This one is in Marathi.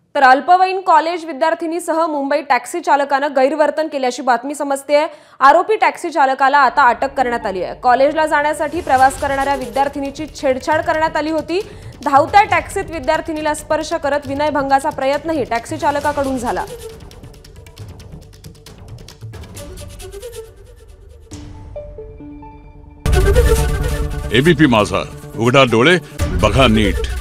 तर अल्पवयीन कॉलेज विद्यार्थिनीसह मुंबई टॅक्सी चालकानं गैरवर्तन केल्याची बातमी समजते। आरोपी टॅक्सी चालकाला आता अटक करण्यात आली आहे। कॉलेजला जाण्यासाठी प्रवास करणाऱ्या विद्यार्थिनीची छेडछाड करण्यात आली होती। धावत्या टॅक्सीत विद्यार्थिनीला स्पर्श करत विनयभंगाचा प्रयत्नही टॅक्सी चालकाकडून झाला। एबीपी माझा, उघडा डोळे बघा नीट।